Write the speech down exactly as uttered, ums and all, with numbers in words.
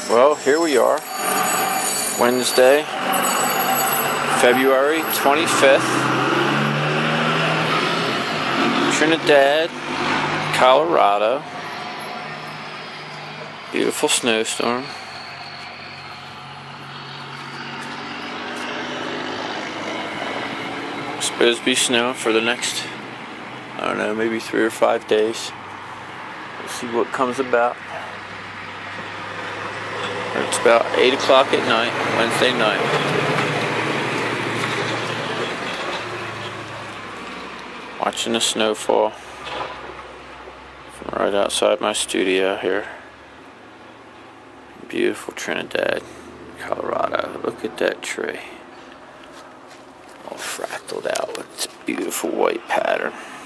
Well, here we are, Wednesday, February twenty-fifth, Trinidad, Colorado. Beautiful snowstorm. Supposed to be snow for the next, I don't know, maybe three or five days. We'll see what comes about. It's about eight o'clock at night, Wednesday night. Watching the snowfall from right outside my studio here. Beautiful Trinidad, Colorado. Look at that tree. All fractaled out with its beautiful white pattern.